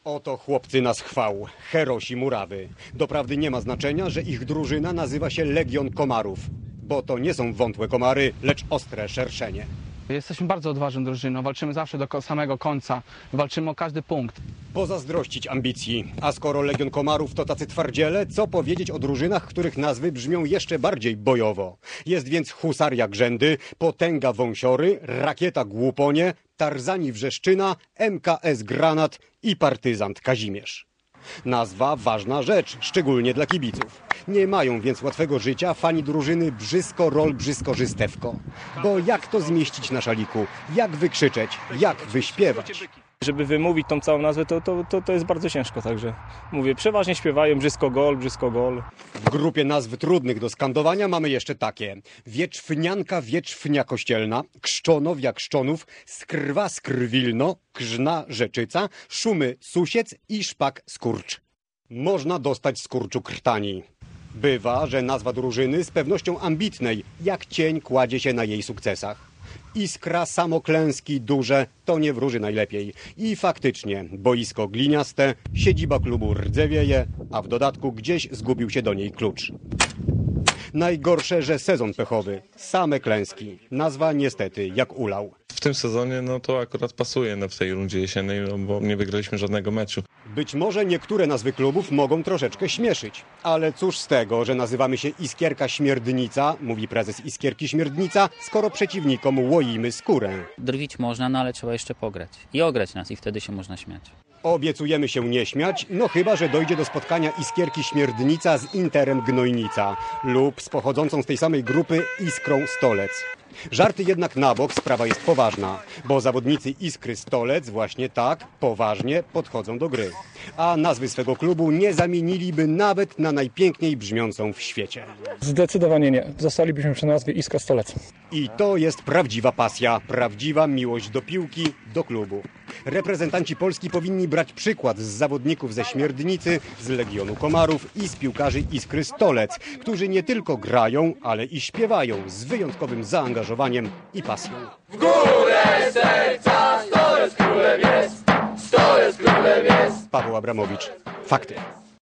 Oto chłopcy na schwał, herosi murawy. Doprawdy nie ma znaczenia, że ich drużyna nazywa się Legion Komarów, bo to nie są wątłe komary, lecz ostre szerszenie. Jesteśmy bardzo odważną drużyną, walczymy zawsze do samego końca, walczymy o każdy punkt. Pozazdrościć ambicji, a skoro Legion Komarów to tacy twardziele, co powiedzieć o drużynach, których nazwy brzmią jeszcze bardziej bojowo. Jest więc Husaria Grzędy, Potęga Wąsiory, Rakieta Głuponie, Tarzani Wrzeszczyna, MKS Granat i Partyzant Kazimierz. Nazwa ważna rzecz, szczególnie dla kibiców. Nie mają więc łatwego życia fani drużyny Brzysko-Rol-Brzysko-Żystewko. Bo jak to zmieścić na szaliku? Jak wykrzyczeć? Jak wyśpiewać? Żeby wymówić tą całą nazwę, to jest bardzo ciężko, także mówię, przeważnie śpiewają Brzysko Gol, Brzysko Gol. W grupie nazw trudnych do skandowania mamy jeszcze takie: Wieczwnianka, Wieczwnia Kościelna, Krzczonowia Krzczonów, Skrwa Skrwilno, Krzna Rzeczyca, Szumy Susiec i Szpak Skurcz. Można dostać skurczu krtani. Bywa, że nazwa drużyny z pewnością ambitnej, jak cień kładzie się na jej sukcesach. Iskra Samoklęski duże to nie wróży najlepiej. I faktycznie boisko gliniaste, siedziba klubu rdzewieje, a w dodatku gdzieś zgubił się do niej klucz. Najgorsze, że sezon pechowy, same klęski. Nazwa niestety jak ulał. W tym sezonie to akurat pasuje w tej rundzie jesiennej, bo nie wygraliśmy żadnego meczu. Być może niektóre nazwy klubów mogą troszeczkę śmieszyć. Ale cóż z tego, że nazywamy się Iskierka Śmierdnica, mówi prezes Iskierki Śmierdnica, skoro przeciwnikom łoimy skórę. Drwić można, ale trzeba jeszcze pograć. I ograć nas i wtedy się można śmiać. Obiecujemy się nie śmiać, no chyba że dojdzie do spotkania Iskierki Śmierdnica z Interem Gnojnica lub z pochodzącą z tej samej grupy Iskrą Stolec. Żarty jednak na bok, sprawa jest poważna, bo zawodnicy Iskry Stolec właśnie tak poważnie podchodzą do gry. A nazwy swego klubu nie zamieniliby nawet na najpiękniej brzmiącą w świecie. Zdecydowanie nie. Zostalibyśmy przy nazwie Iskra Stolec. I to jest prawdziwa pasja, prawdziwa miłość do piłki, do klubu. Reprezentanci Polski powinni brać przykład z zawodników ze Śmierdnicy, z Legionu Komarów i z piłkarzy Iskry Stolec, którzy nie tylko grają, ale i śpiewają z wyjątkowym zaangażowaniem i pasją. W górę serca, Stolec królem jest, Stolec królem jest. Paweł Abramowicz, Fakty.